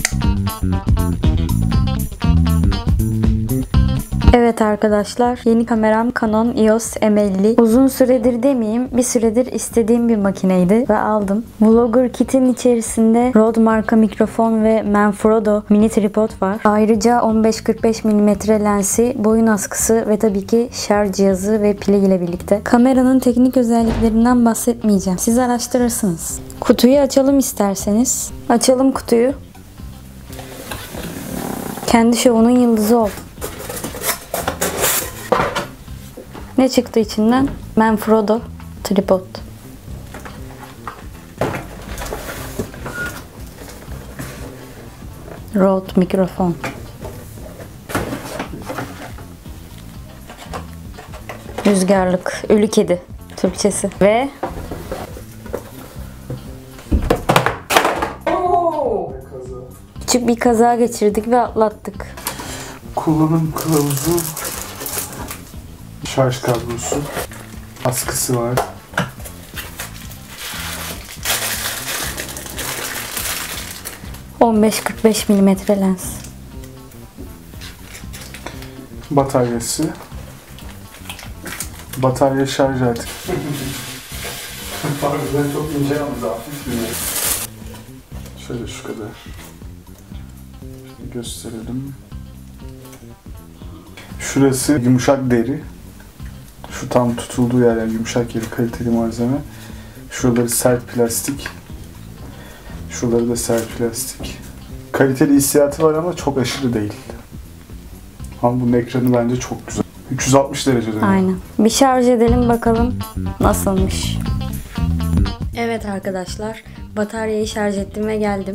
Evet arkadaşlar, yeni kameram Canon EOS M50. Uzun süredir demeyeyim, bir süredir istediğim bir makineydi ve aldım. Vlogger kit'in içerisinde Rode marka mikrofon ve Manfrotto mini tripod var. Ayrıca 15-45 mm lensi, boyun askısı ve tabii ki şarj cihazı ve pili ile birlikte. Kameranın teknik özelliklerinden bahsetmeyeceğim. Siz araştırırsınız. Kutuyu açalım isterseniz. Açalım kutuyu. Kendi şovunun yıldızı ol. Ne çıktı içinden? Manfrotto tripod. Rode mikrofon. Rüzgarlık, ölü kedi Türkçesi. Ve küçük bir kaza geçirdik ve atlattık. Kullanım kılavuzu, şarj kablosu, askısı var. ...15-45 mm lens. Bataryası. Batarya şarj artık. Harbiden çok ince yalnız, hafif bir. Şöyle şu kadar. Şimdi gösterelim. Şurası yumuşak deri. Şu tam tutulduğu yer, yani yumuşak yeri, kaliteli malzeme. Şuraları sert plastik. Şuraları da sert plastik. Kaliteli hissiyatı var ama çok aşırı değil. Ama bunun ekranı bence çok güzel. 360 derece dönüyor. Aynen. Bir şarj edelim bakalım nasılmış. Evet arkadaşlar, bataryayı şarj ettim ve geldim.